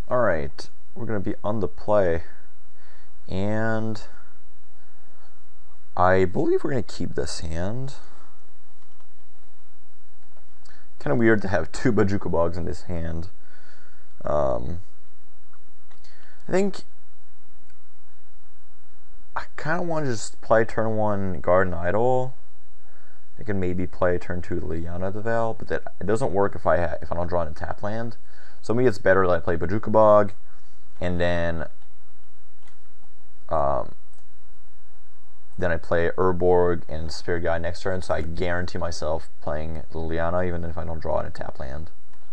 Alright, we're going to be on the play, and I believe we're going to keep this hand. Kind of weird to have two Bojuka Bogs in this hand. I think I kind of want to just play turn 1 Garden Idol. I can maybe play turn 2 Liliana the Veil, but that it doesn't work if I don't draw in a tap land. So maybe it's better that I play Bojuka Bog, and then I play Urborg and Spirit Guide next turn, so I guarantee myself playing Liliana even if I don't draw in a tap land.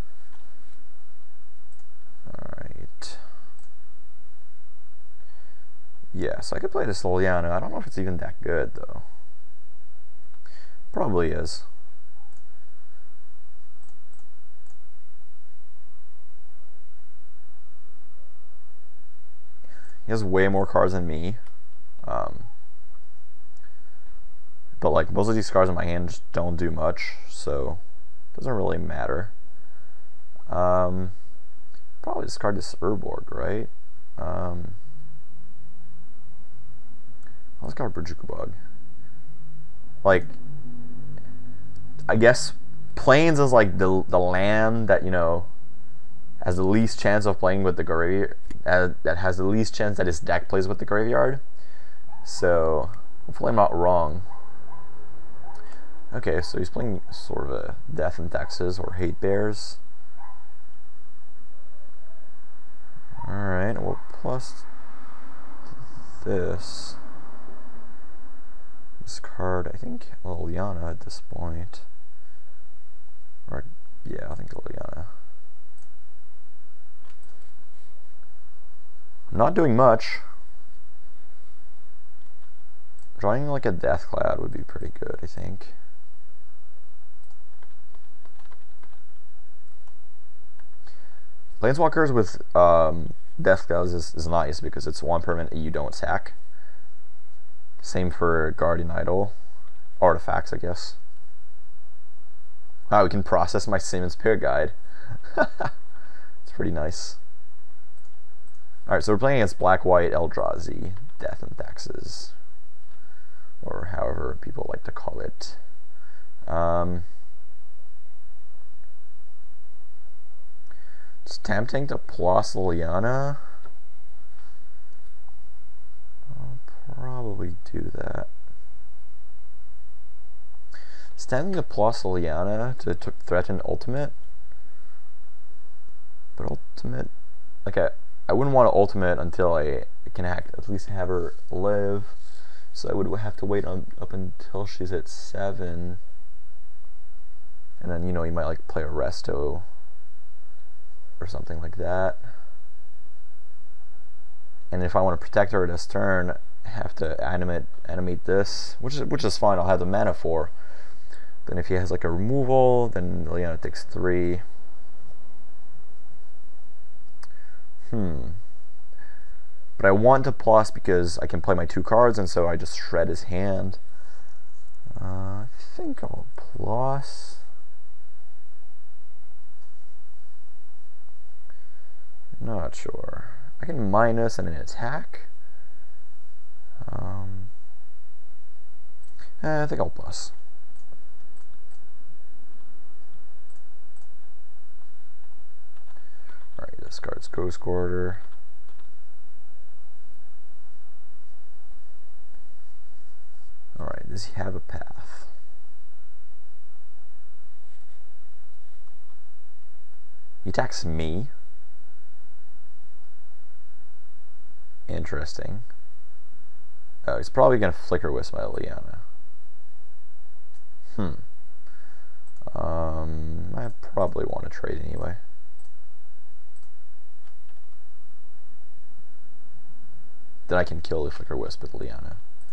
Alright. Yeah, so I could play this Liliana. I don't know if it's even that good, though. Probably is. He has way more cards than me. But like most of these cards in my hand just don't do much, so it doesn't really matter. Probably discard this Urborg, right? I'll discard Bojuka Bog. Like, I guess Plains is like the land that, you know, has the least chance of playing with the graveyard, that has the least chance that his deck plays with the graveyard. So hopefully I'm not wrong. Okay, so he's playing sort of a Death and Taxes or Hate Bears. Alright, we'll plus this. Discard, I think, Liliana at this point. Or, yeah, I think Liliana. Not doing much. Drawing like a Death Cloud would be pretty good, I think. Planeswalkers with Death Clouds is nice because it's one permanent you don't sack. Same for Guardian Idol. Artifacts, I guess. Wow, we can process my Simon's Spirit Guide. It's pretty nice. Alright, so we're playing against Black-White Eldrazi, Death and Taxes. Or however people like to call it. It's tempting to plus Liliana. I'll probably do that. It's tempting to plus Liliana to threaten Ultimate. But Ultimate, like I wouldn't want to Ultimate until I can at least have her live. So I would have to wait up until she's at 7. And then, you know, you might like play a Resto or something like that. And if I want to protect her this turn, I have to animate this, which is fine. I'll have the mana for. Then if he has like a removal, then Liliana takes 3. But I want to plus because I can play my 2 cards, and so I just shred his hand. I think I'll plus. Not sure. I can minus and an attack. I think I'll plus. Alright, this card's Ghost Quarter. Alright, does he have a path? He attacks me. Interesting. Oh, he's probably going to Flicker Wisp my Liliana. I probably want to trade anyway. Then I can kill the Flicker Wisp with Liliana.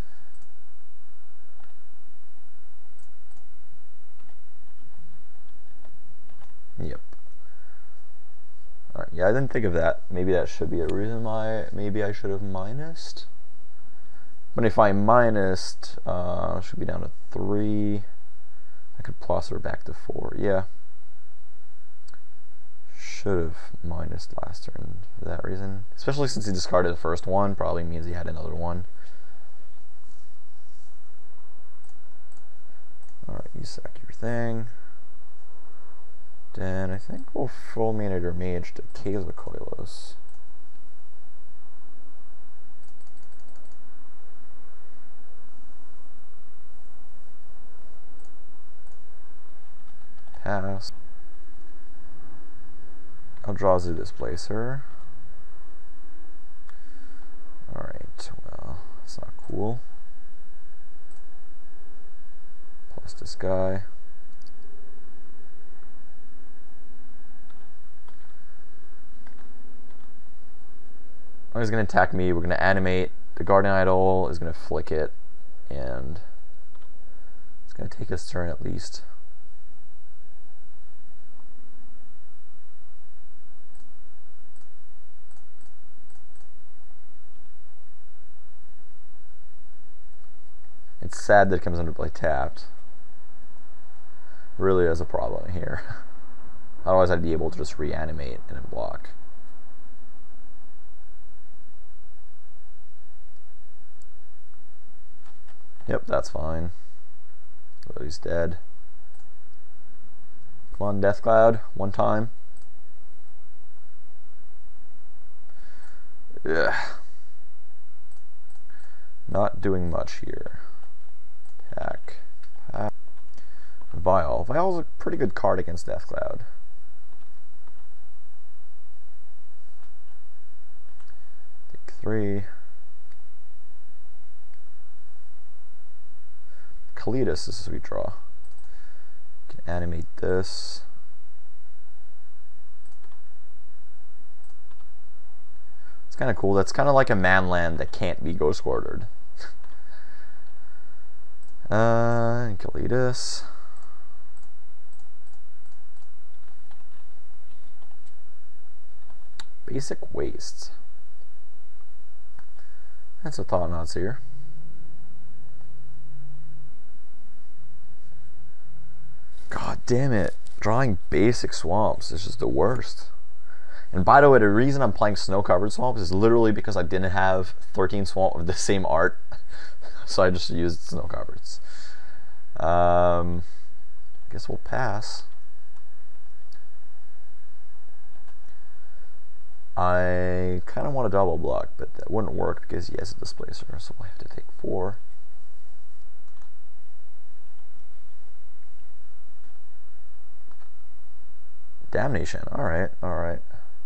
Yep. Alright, yeah, I didn't think of that. Maybe that should be a reason why maybe I should have minused. But if I minused, should be down to 3. I could plus her back to 4. Yeah. should have minus last turn for that reason. Especially since he discarded the first one, probably means he had another one. Alright, you sack your thing. Then I think we'll full Maynard or Mage to Quasar. Pass. I'll draw the Displacer. Alright, well, that's not cool. Plus this guy. Oh, he's going to attack me. We're going to animate. The Guardian Idol is going to flick it. And it's going to take his turn at least. It's sad that it comes into play tapped. Really is a problem here. Otherwise I'd be able to just reanimate and then block. Yep, that's fine. But he's dead. Come on, Death Cloud, one time. Ugh. Not doing much here. Pack. Vial. Vial's a pretty good card against Death Cloud. Take 3. Kalidas is a sweet draw. Can animate this. It's kind of cool. That's kind of like a man land that can't be ghost quartered. Kalidas. Basic waste. That's a thought knots here. God damn it. Drawing basic swamps is just the worst. And by the way, the reason I'm playing snow-covered swamps is literally because I didn't have 13 swamp of the same art. So I just used snow-covereds. Guess we'll pass. I kind of want a double block, but that wouldn't work because he has a Displacer, so I have to take 4. Damnation. Alright, alright.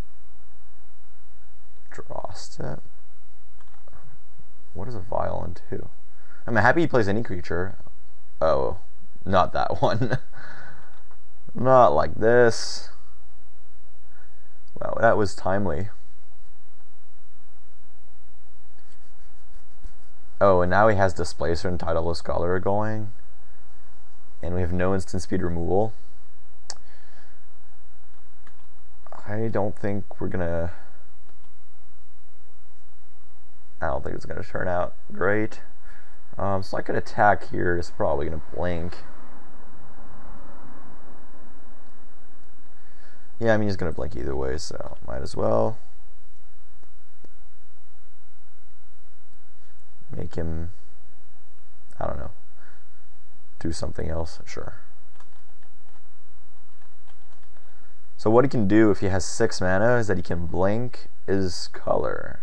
Draw step. What is a violent 2? I'm happy he plays any creature. Oh, not that one. Not like this. Wow, that was timely. Oh, and now he has Displacer and Tidalist Scholar going. And we have no instant speed removal. I don't think we're gonna... I don't think it's gonna turn out great. So I could attack here. It's probably gonna blink. Yeah, I mean he's gonna blink either way, so might as well make him, I don't know, do something else. Sure. So what he can do if he has 6 mana is that he can blink his color,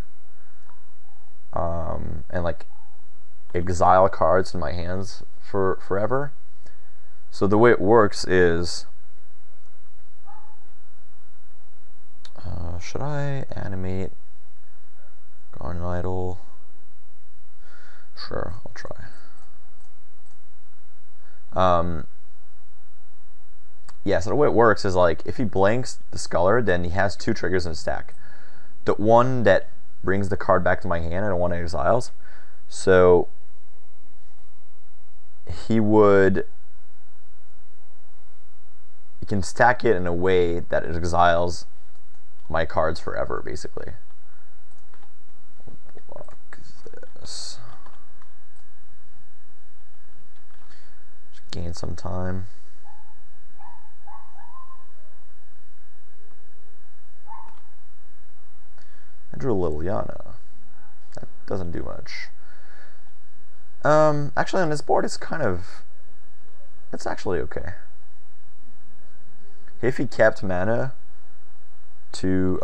and like exile cards in my hands for forever. So the way it works is, should I animate Guardian Idol? Sure, I'll try. Yeah, so the way it works is like if he blanks the Sculler, then he has 2 triggers in his stack. The one that brings the card back to my hand and the one that exiles. So he can stack it in a way that it exiles my cards forever, basically. Block this. Just gain some time. drew Liliana. That doesn't do much. Actually on this board it's actually okay. If he kept mana to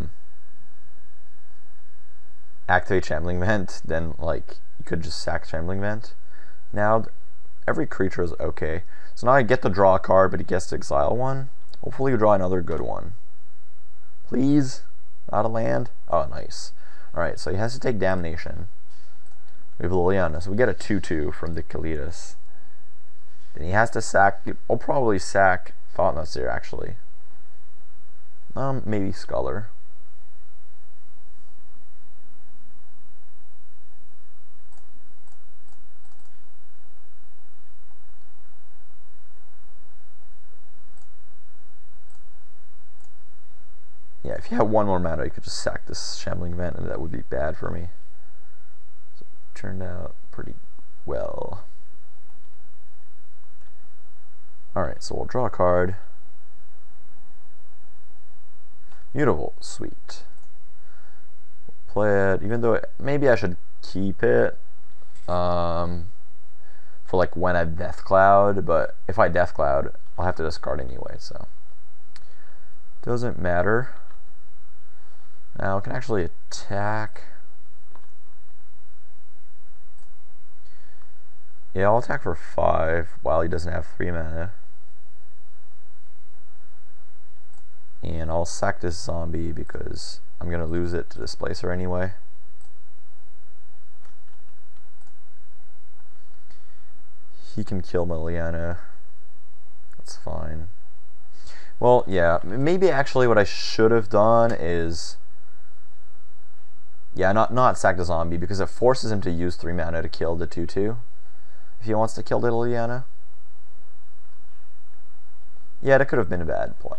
activate Shambling Vent, then like you could just sack Shambling Vent. Now every creature is okay. So now I get to draw a card, but he gets to exile one. Hopefully you draw another good one. Please, not a land. Oh, nice. All right, so he has to take Damnation. We have Liliana, so we get a 2/2 from the Kalitas. Then he has to sack. I'll probably sack Thought Seer actually. Maybe Scholar. Yeah, if you had one more mana, you could just sack this Shambling Vent, and that would be bad for me. So it turned out pretty well. Alright, so we'll draw a card. Mutable, sweet. We'll play it, even though maybe I should keep it for like when I Death Cloud, but if I Death Cloud, I'll have to discard anyway, so doesn't matter. Now I can actually attack. Yeah, I'll attack for 5 while he doesn't have 3 mana. And I'll sack this zombie because I'm going to lose it to Displacer anyway. He can kill Liliana. That's fine. Well, yeah, maybe actually what I should have done is... Yeah, not sack the zombie, because it forces him to use 3 mana to kill the 2/2. If he wants to kill the Liliana. Yeah, that could have been a bad play.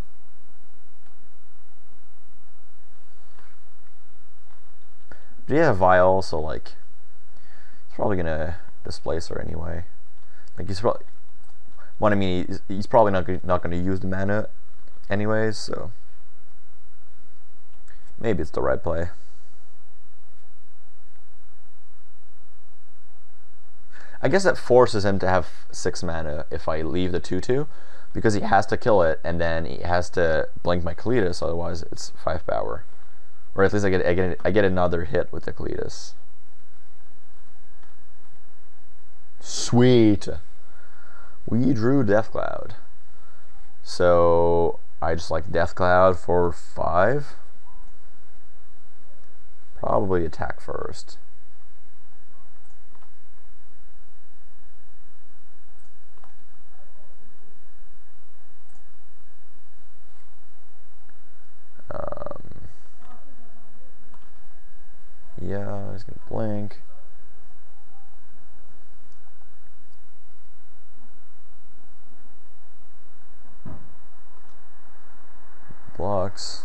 But he has a Vial, so like he's probably gonna displace her anyway. Like he's probably, well, I mean, he's probably not gonna use the mana anyways, so maybe it's the right play. I guess that forces him to have 6 mana if I leave the 2/2, because he has to kill it and then he has to blink my Kalitas, otherwise it's 5 power. Or at least I get another hit with the Kalitas. Sweet. We drew Death Cloud. So I just like Death Cloud for 5. Probably attack first. Yeah, he's gonna blink. Blocks.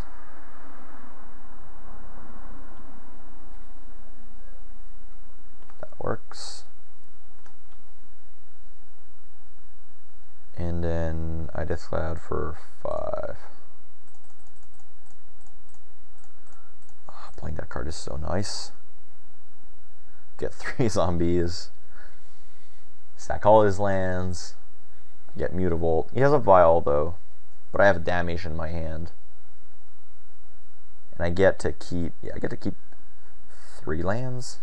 That works. And then I Death Cloud for 5. Playing that card is so nice. Get 3 zombies. Sack all his lands. Get Mutable. He has a Vial though, but I have a Damnation in my hand. And I get to keep, yeah, I get to keep 3 lands.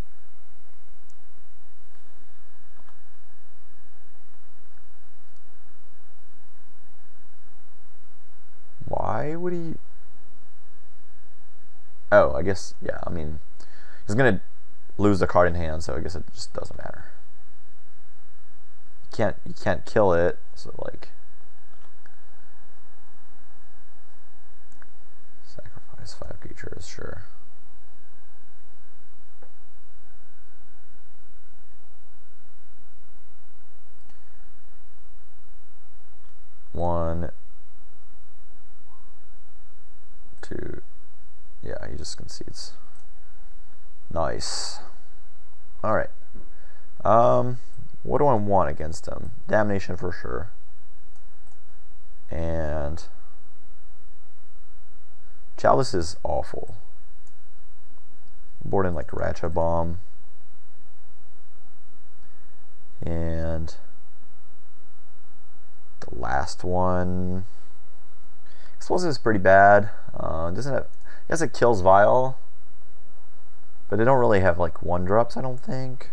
Why would he? Oh, I guess, yeah, I mean, he's gonna lose the card in hand, so I guess it just doesn't matter. You can't kill it, so like sacrifice 5 creatures, sure. One, 2. Yeah, he just concedes. Nice. Alright. What do I want against him? Damnation for sure. And Chalice is awful. board in like Ratchet Bomb. And the last one, Explosive is pretty bad. Doesn't have, I guess it kills Vial, but they don't really have like 1-drops, I don't think.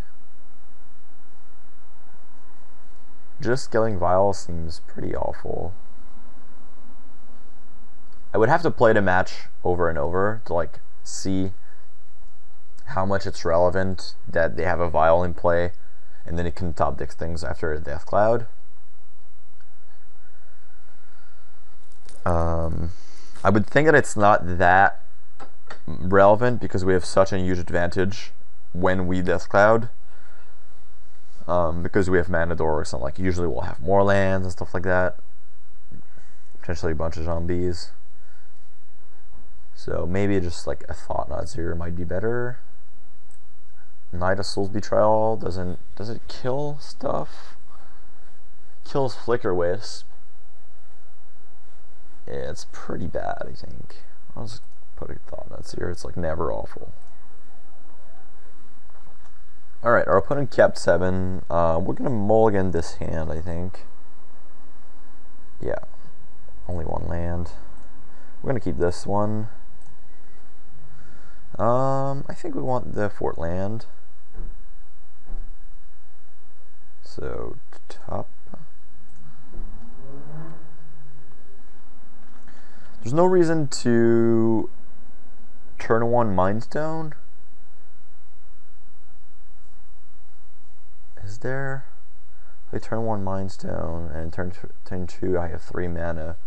Just killing Vial seems pretty awful. I would have to play the match over and over to like see how much it's relevant that they have a Vial in play, and then it can top deck things after a Death Cloud. I would think that it's not that relevant because we have such a huge advantage when we Death Cloud. Because we have mana dorks, and like usually we'll have more lands and stuff like that. Potentially a bunch of zombies. So maybe just like a Thought-Knot Zero might be better. Knight of Soul's Betrayal does it kill stuff? Kills Flicker Wisp. Yeah, it's pretty bad, I think. I'll just put a Thought-Knot Zero. It's like never awful. Alright, our opponent kept 7. We're gonna mulligan this hand, I think. Yeah. Only 1 land. We're gonna keep this one. I think we want the Fort land. So top. There's no reason to turn 1 Mind Stone. Is there? I turn 1 Mind Stone and turn 2 I have 3 mana.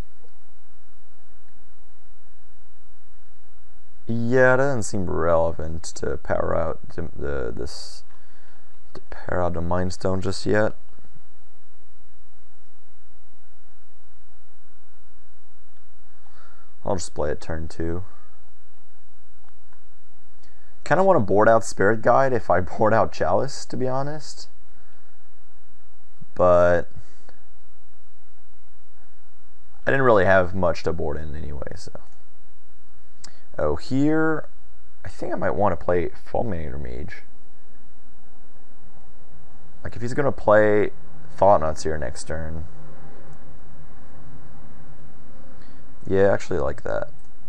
Yeah, that doesn't seem relevant to power out to pair out the Mind Stone just yet. I'll just play it turn 2. Kind of want to board out Spirit Guide if I board out Chalice, to be honest. But I didn't really have much to board in anyway, so. Oh, here, I think I might want to play Fulminator Mage. Like, if he's going to play Thought-Knots here next turn. Yeah, I actually like that.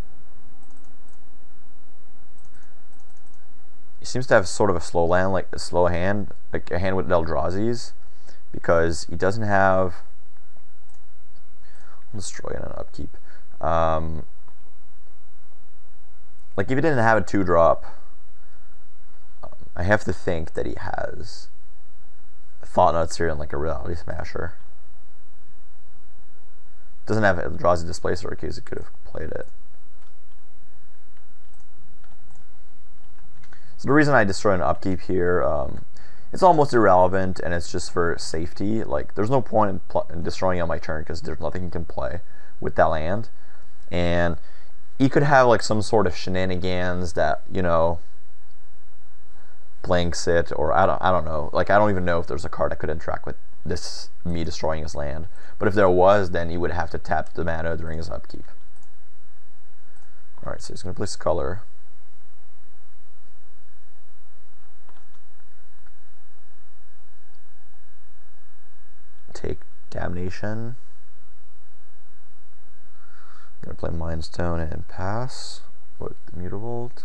He seems to have sort of a slow land, like a slow hand, like a hand with Eldrazi's, because he doesn't have. I'll destroy it on upkeep. Like if he didn't have a 2-drop, I have to think that he has a Thought-Knots here and like a Reality Smasher. Doesn't have Eldrazi Displacer in case it could have played it. So the reason I destroy an upkeep here, it's almost irrelevant, and it's just for safety. Like, there's no point in destroying on my turn because there's nothing he can play with that land. And he could have like some sort of shenanigans that, you know, blanks it, or I don't know. Like, I don't even know if there's a card that could interact with this me destroying his land. But if there was, then he would have to tap the mana during his upkeep. Alright, so he's going to play Sculler. Take Damnation. I'm going to play Mind Stone and pass with the Mutavault.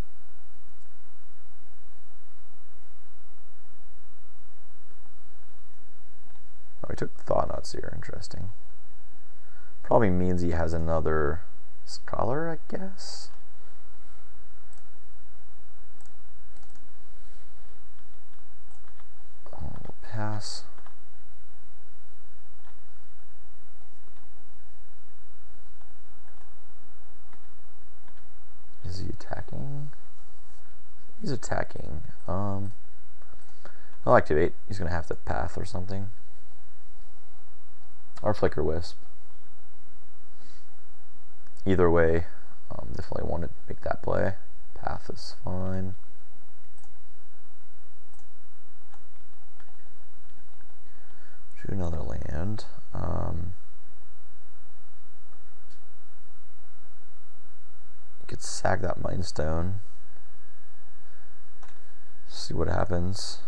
Oh, he took Thought-Knots here. Interesting. Probably means he has another Scholar, I guess. We'll pass. Is he attacking? He's attacking. I'll activate. He's gonna have to Path or something. Or Flicker Wisp. Either way, definitely want to make that play. Path is fine. Shoot another land. Could sack that Mind Stone. See what happens.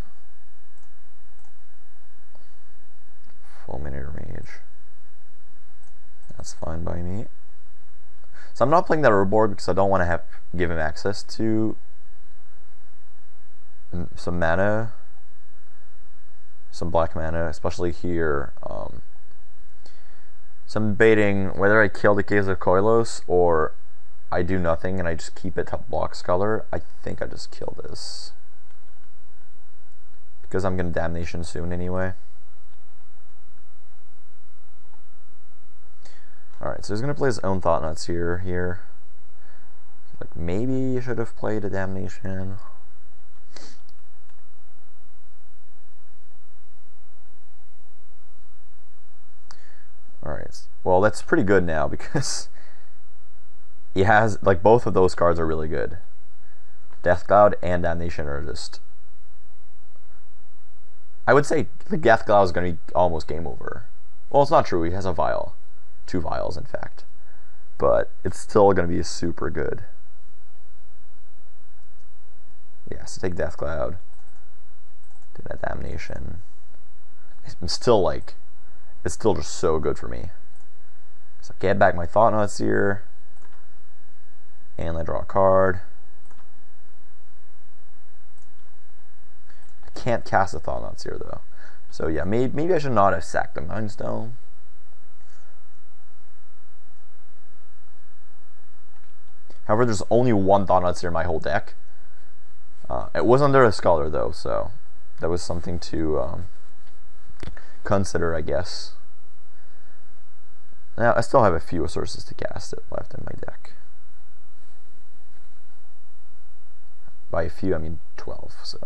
Fulminator Mage. That's fine by me. So I'm not playing that board because I don't want to give him access to some mana, some black mana, especially here. So I'm debating whether I kill the case of Koilos or I do nothing and I just keep it to Blox color. I think I just kill this because I'm gonna Damnation soon anyway. Alright, so he's gonna play his own Thought Nuts here. Like, maybe you should have played a Damnation. Alright, well, that's pretty good now because he has, like, both of those cards are really good. Death Cloud and Damnation are just, I would say the Death Cloud is going to be almost game over. Well, it's not true, he has a Vial. 2 Vials, in fact. But it's still going to be super good. Yeah, so take Death Cloud. Do that Damnation. I'm still like, it's still just so good for me. So get back my Thought Nuts here. And I draw a card. I can't cast the Thought Nuts here though. So yeah, maybe I should not have sacked the Mind Stone. However, there's only one Thought Nuts here in my whole deck. It was under a Scholar though, so that was something to consider, I guess. Now, I still have a few sources to cast it left in my deck. By a few, I mean 12, so.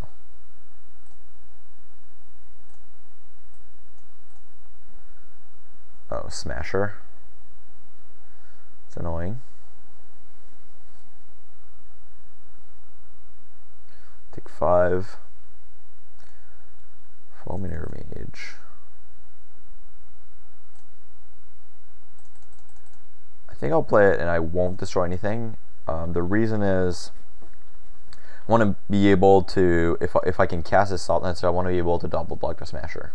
Oh, Smasher. It's annoying. Take 5. Fulminator Mage. I think I'll play it and I won't destroy anything. The reason is I want to be able to, if I can cast this Salt Lancer, I want to be able to double block the Smasher.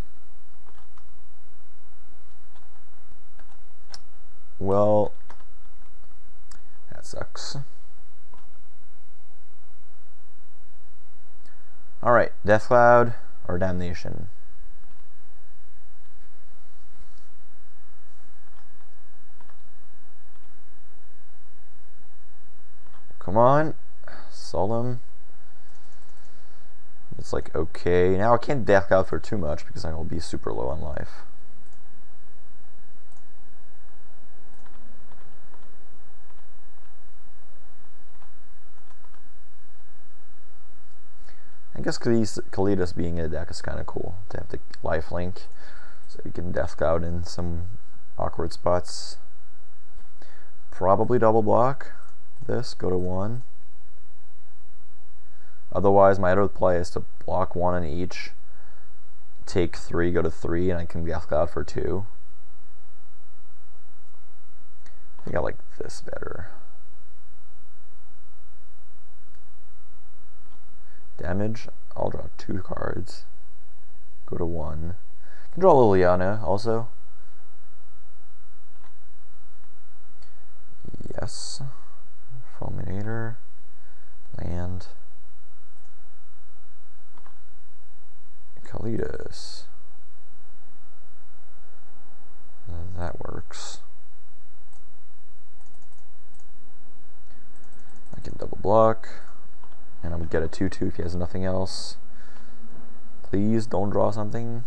Well, that sucks. Alright, Death Cloud or Damnation. Come on, Solemn. It's like okay. Now I can't Death Cloud for too much because I will be super low on life. I guess Kalidas being in a deck is kind of cool to have the life link, so you can Death Cloud in some awkward spots. Probably double block this, go to 1. Otherwise, my other play is to block 1 on each, take 3, go to 3, and I can Death Cloud for 2. I think I like this better. Damage, I'll draw 2 cards. Go to 1. I can draw Liliana also. Yes. Fulminator. Land. Kalidas. That works. I can double block. And I'm gonna get a 2/2 if he has nothing else. Please don't draw something.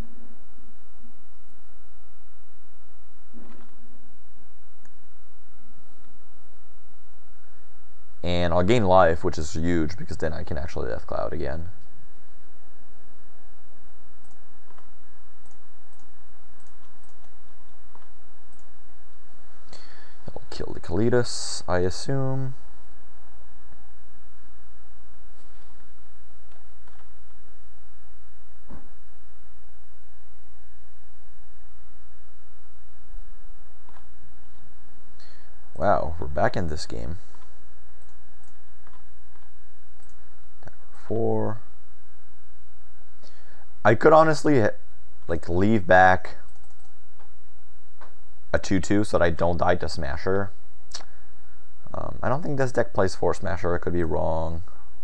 And I'll gain life, which is huge because then I can actually Death Cloud again. I'll kill the Kalidas, I assume. Wow, we're back in this game. 4. I could honestly like leave back a 2/2 so that I don't die to Smasher. I don't think this deck plays 4 Smasher. I could be wrong.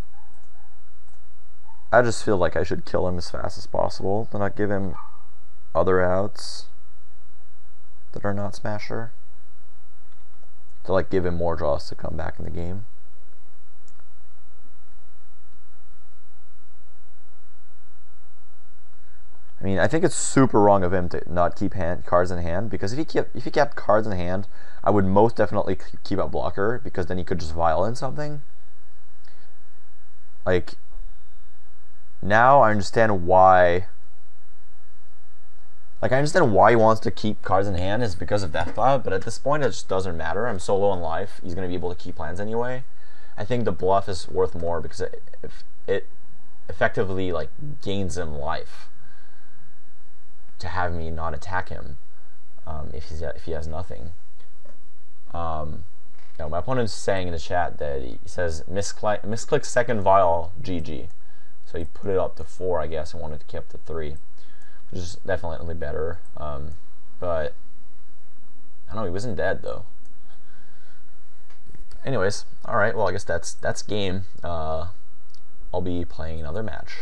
I just feel like I should kill him as fast as possible, then not give him other outs that are not Smasher, to like give him more draws to come back in the game. I mean, I think it's super wrong of him to not keep cards in hand, because if he kept cards in hand, I would most definitely keep a blocker, because then he could just violence something. Like, now I understand why. Like, I understand why he wants to keep cards in hand is because of Death Cloud, but at this point it just doesn't matter. I'm so low on life, he's going to be able to keep lands anyway. I think the bluff is worth more because it effectively like gains him life to have me not attack him if he has nothing. No, my opponent's saying in the chat that he says misclick second vial GG, so he put it up to 4, I guess, and wanted to keep up to 3, which is definitely better. But I don't know, he wasn't dead though. Anyways, all right. Well, I guess that's game. I'll be playing another match.